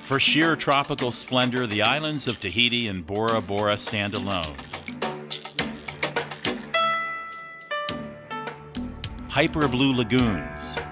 For sheer tropical splendor, the islands of Tahiti and Bora Bora stand alone. Hyper blue lagoons,